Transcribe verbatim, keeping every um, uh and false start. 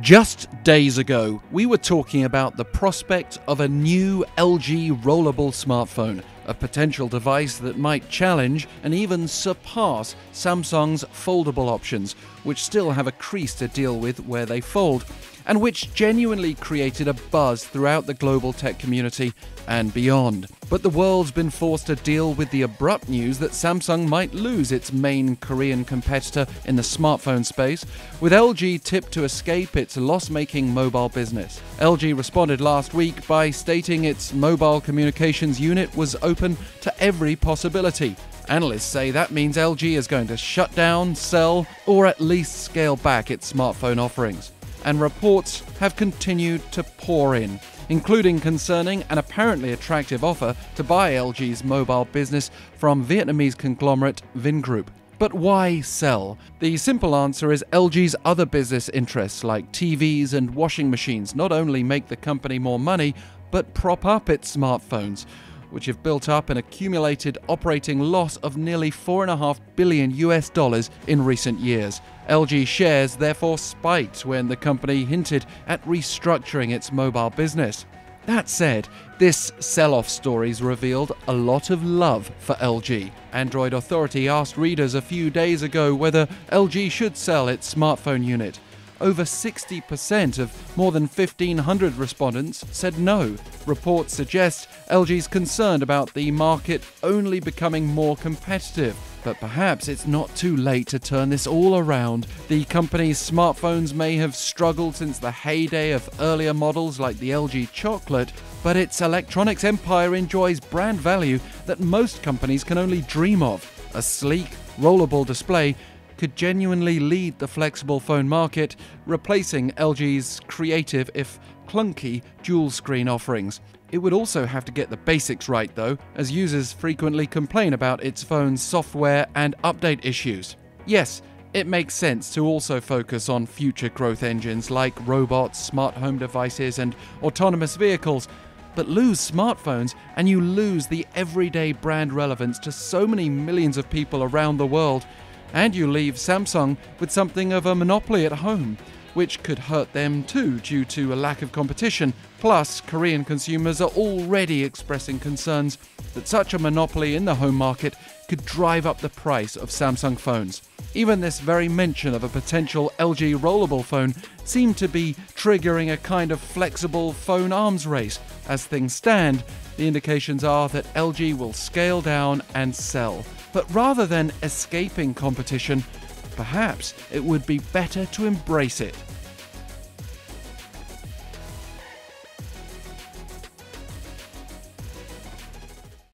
Just days ago, we were talking about the prospect of a new L G rollable smartphone, a potential device that might challenge and even surpass Samsung's foldable options, which still have a crease to deal with where they fold, and which genuinely created a buzz throughout the global tech community and beyond. But the world's been forced to deal with the abrupt news that Samsung might lose its main Korean competitor in the smartphone space, with L G tipped to escape its loss-making mobile business. L G responded last week by stating its mobile communications unit was open to every possibility. Analysts say that means L G is going to shut down, sell, or at least scale back its smartphone offerings. And reports have continued to pour in, including concerning an apparently attractive offer to buy L G's mobile business from Vietnamese conglomerate Vingroup. But why sell? The simple answer is L G's other business interests like T Vs and washing machines not only make the company more money, but prop up its smartphones, which have built up an accumulated operating loss of nearly four point five billion U S dollars in recent years. L G shares therefore spiked when the company hinted at restructuring its mobile business. That said, this sell-off story's revealed a lot of love for L G. Android Authority asked readers a few days ago whether L G should sell its smartphone unit. Over sixty percent of more than fifteen hundred respondents said no. Reports suggest L G's concerned about the market only becoming more competitive. But perhaps it's not too late to turn this all around. The company's smartphones may have struggled since the heyday of earlier models like the L G Chocolate, but its electronics empire enjoys brand value that most companies can only dream of. A sleek, rollable display could genuinely lead the flexible phone market, replacing L G's creative, if clunky, dual-screen offerings. It would also have to get the basics right though, as users frequently complain about its phone's software and update issues. Yes, it makes sense to also focus on future growth engines like robots, smart home devices, and autonomous vehicles, but lose smartphones and you lose the everyday brand relevance to so many millions of people around the world. And you leave Samsung with something of a monopoly at home, which could hurt them too due to a lack of competition. Plus, Korean consumers are already expressing concerns that such a monopoly in the home market could drive up the price of Samsung phones. Even this very mention of a potential L G rollable phone seemed to be triggering a kind of flexible phone arms race. As things stand, the indications are that L G will scale down and sell. But rather than escaping competition, perhaps it would be better to embrace it.